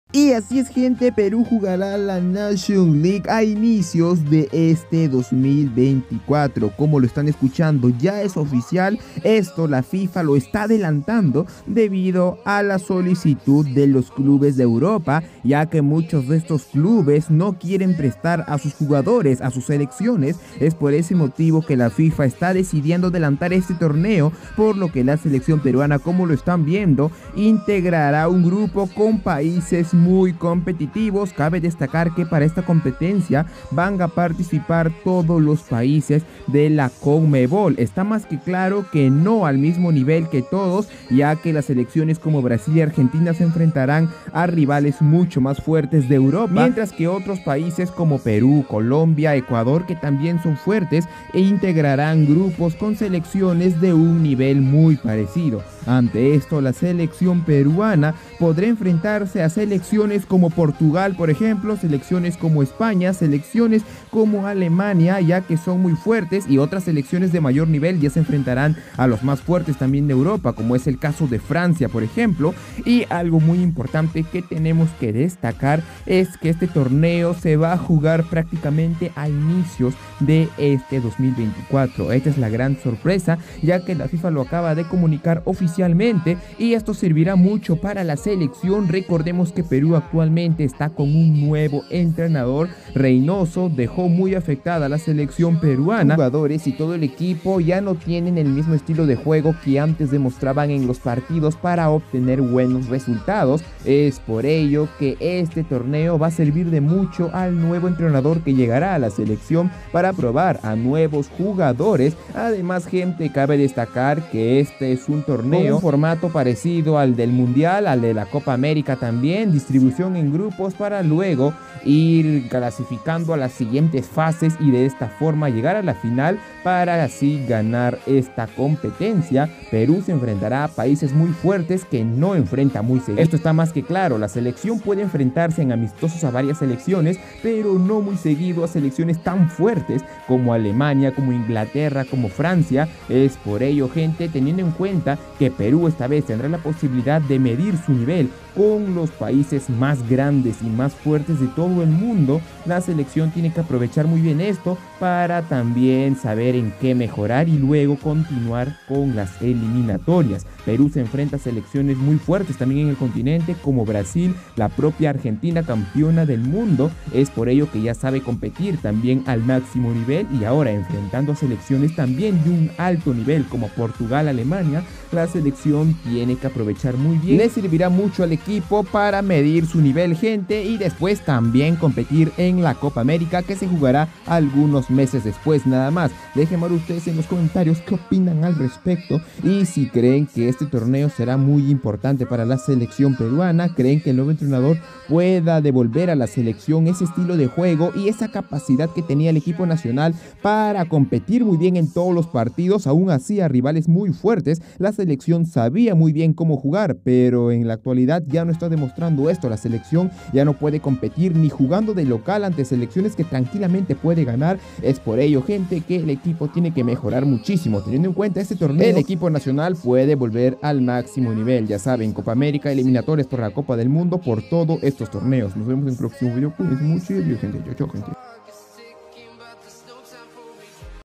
Y así es, gente, Perú jugará la Nation League a inicios de este 2024. Como lo están escuchando, ya es oficial. Esto la FIFA lo está adelantando debido a la solicitud de los clubes de Europa, ya que muchos de estos clubes no quieren prestar a sus jugadores, a sus selecciones. Es por ese motivo que la FIFA está decidiendo adelantar este torneo, por lo que la selección peruana, como lo están viendo, integrará un grupo con países muy competitivos. Cabe destacar que para esta competencia van a participar todos los países de la CONMEBOL. Está más que claro que no al mismo nivel que todos, ya que las selecciones como Brasil y Argentina se enfrentarán a rivales mucho más fuertes de Europa, mientras que otros países como Perú, Colombia, Ecuador, que también son fuertes, integrarán grupos con selecciones de un nivel muy parecido. Ante esto, la selección peruana podrá enfrentarse a selecciones como Portugal, por ejemplo, selecciones como España, selecciones como Alemania, ya que son muy fuertes, y otras selecciones de mayor nivel ya se enfrentarán a los más fuertes también de Europa, como es el caso de Francia, por ejemplo. Y algo muy importante que tenemos que destacar es que este torneo se va a jugar prácticamente a inicios de este 2024. Esta es la gran sorpresa, ya que la FIFA lo acaba de comunicar oficialmente, y esto servirá mucho para la selección. Recordemos que Perú actualmente está con un nuevo entrenador. Reynoso dejó muy afectada a la selección peruana. Jugadores y todo el equipo ya no tienen el mismo estilo de juego que antes demostraban en los partidos para obtener buenos resultados. Es por ello que este torneo va a servir de mucho al nuevo entrenador que llegará a la selección para probar a nuevos jugadores. Además, gente, cabe destacar que este es un torneo con un formato parecido al del Mundial, al de la Copa América también, distribución en grupos para luego ir clasificando a las siguientes fases y de esta forma llegar a la final para así ganar esta competencia. Perú se enfrentará a países muy fuertes que no enfrenta muy seguido. Esto está más que claro, la selección puede enfrentarse en amistosos a varias selecciones, pero no muy seguido a selecciones tan fuertes como Alemania, como Inglaterra, como Francia. Es por ello, gente, teniendo en cuenta que Perú esta vez tendrá la posibilidad de medir su nivel con los países más grandes y más fuertes de todo el mundo, la selección tiene que aprovechar muy bien esto para también saber en qué mejorar y luego continuar con las eliminatorias. Perú se enfrenta a selecciones muy fuertes también en el continente, como Brasil, la propia Argentina, campeona del mundo. Es por ello que ya sabe competir también al máximo nivel, y ahora enfrentando a selecciones también de un alto nivel como Portugal, Alemania, la selección tiene que aprovechar muy bien. Le servirá mucho al equipo para medir su nivel, gente, y después también competir en la Copa América, que se jugará algunos meses después nada más. Déjenme ustedes en los comentarios qué opinan al respecto, y si creen que este torneo será muy importante para la selección peruana, creen que el nuevo entrenador pueda devolver a la selección ese estilo de juego y esa capacidad que tenía el equipo nacional para competir muy bien en todos los partidos, aún así a rivales muy fuertes. La selección sabía muy bien cómo jugar, pero en la actualidad ya no está demostrando esto. La selección ya no puede competir ni jugando de local ante selecciones que tranquilamente puede ganar. Es por ello, gente, que el equipo tiene que mejorar muchísimo. Teniendo en cuenta este torneo, el equipo nacional puede volver al máximo nivel. Ya saben, Copa América, eliminatorias por la Copa del Mundo, por todos estos torneos. Nos vemos en el próximo video. Cuídense mucho y adiós, gente. Chao, chao, gente.